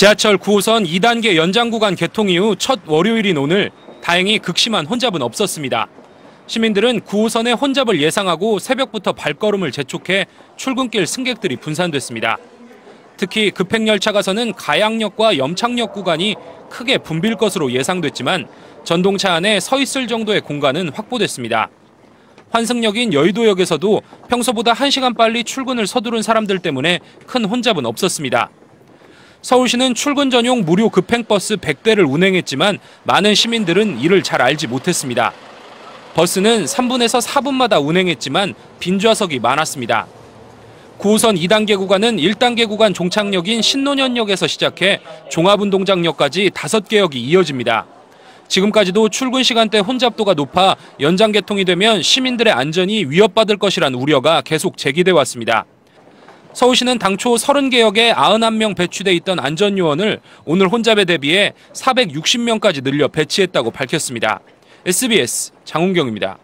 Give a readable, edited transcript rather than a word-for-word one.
지하철 9호선 2단계 연장 구간 개통 이후 첫 월요일인 오늘 다행히 극심한 혼잡은 없었습니다. 시민들은 9호선의 혼잡을 예상하고 새벽부터 발걸음을 재촉해 출근길 승객들이 분산됐습니다. 특히 급행열차 가서는 가양역과 염창역 구간이 크게 붐빌 것으로 예상됐지만 전동차 안에 서 있을 정도의 공간은 확보됐습니다. 환승역인 여의도역에서도 평소보다 1시간 빨리 출근을 서두른 사람들 때문에 큰 혼잡은 없었습니다. 서울시는 출근 전용 무료 급행버스 100대를 운행했지만 많은 시민들은 이를 잘 알지 못했습니다. 버스는 3분에서 4분마다 운행했지만 빈좌석이 많았습니다. 9호선 2단계 구간은 1단계 구간 종착역인 신논현역에서 시작해 종합운동장역까지 5개 역이 이어집니다. 지금까지도 출근 시간대 혼잡도가 높아 연장 개통이 되면 시민들의 안전이 위협받을 것이란 우려가 계속 제기돼 왔습니다. 서울시는 당초 30개 역에 91명 배치돼 있던 안전요원을 오늘 혼잡에 대비해 460명까지 늘려 배치했다고 밝혔습니다. SBS 장훈경입니다.